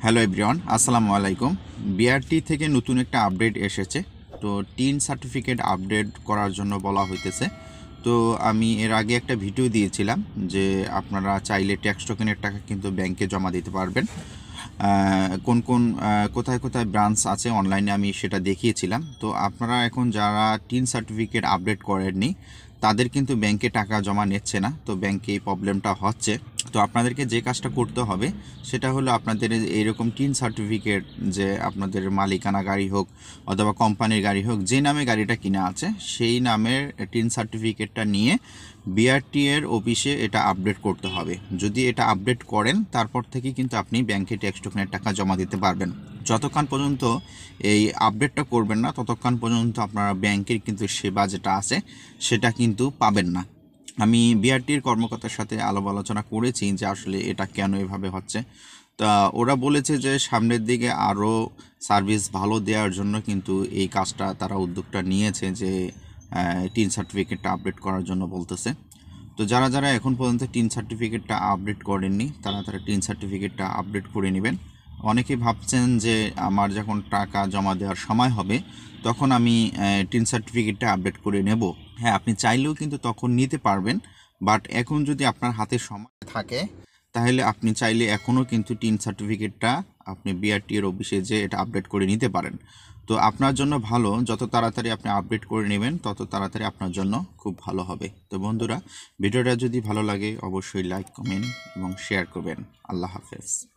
Hello everyone, আসসালামু আলাইকুম। BRT থেকে নতুন একটা আপডেট এসেছে। তো টিন সার্টিফিকেট আপডেট করার জন্য বলা হইতেছে। তো আমি এর আগে একটা ভিডিও দিয়েছিলাম যে আপনারা চাইলে ট্যাক্স টোকেনের টাকা কিন্তু ব্যাংকে জমা দিতে পারবেন। কোন কোন কোথায় কোথায় ব্রাঞ্চ আছে অনলাইনে আমি সেটা দেখিয়েছিলাম। তো আপনারা এখন যারা টিন সার্টিফিকেট আপডেট করেননি তাদের কিন্তু ব্যাংকে টাকা জমা নিচ্ছে না। তো ব্যাংকে এই প্রবলেমটা হচ্ছে। তো আপনাদেরকে যে কাজটা করতে হবে সেটা হলো আপনাদের এইরকম টিন সার্টিফিকেট, যে আপনাদের মালিকানা গাড়ি হোক অথবা কোম্পানির গাড়ি হোক, যে নামে গাড়িটা কিনা আছে সেই নামের টিন সার্টিফিকেটটা নিয়ে বিআরটি এর অফিসে এটা আপডেট করতে হবে। যদি এটা আপডেট করেন তারপর থেকে কিন্তু আপনি ব্যাংকে ট্যাক্স টোকেনের টাকা জমা দিতে পারবেন। যতক্ষণ পর্যন্ত এই আপডেটটা করবেন না ততক্ষণ পর্যন্ত আপনারা ব্যাংকের কিন্তু সেবা যেটা আছে সেটা কিন্তু পাবেন না। আমি বিআরটির কর্মকর্তার সাথে আলোচনা করেছি যে আসলে এটা কেন এভাবে হচ্ছে। তা ওরা বলেছে যে সামনের দিকে আরও সার্ভিস ভালো দেওয়ার জন্য কিন্তু এই কাজটা তারা উদ্যোগটা নিয়েছে, যে টিন সার্টিফিকেটটা আপডেট করার জন্য বলতেছে। তো যারা যারা এখন পর্যন্ত টিন সার্টিফিকেটটা আপডেট করেননি তারা টিন সার্টিফিকেটটা আপডেট করে নেবেন। অনেকেই ভাবছেন যে আমার যখন টাকা জমা দেওয়ার সময় হবে তখন আমি টিন সার্টিফিকেটটা আপডেট করে নেব। হ্যাঁ, আপনি চাইলেও কিন্তু তখন নিতে পারবেন, বাট এখন যদি আপনার হাতে সময় থাকে তাহলে আপনি চাইলে এখনও কিন্তু টিন সার্টিফিকেটটা আপনি বিআরটি এর অফিসে যে এটা আপডেট করে নিতে পারেন। তো আপনার জন্য ভালো, যত তাড়াতাড়ি আপনি আপডেট করে নেবেন তত তাড়াতাড়ি আপনার জন্য খুব ভালো হবে। তো বন্ধুরা, ভিডিওটা যদি ভালো লাগে অবশ্যই লাইক, কমেন্ট এবং শেয়ার করবেন। আল্লাহ হাফেজ।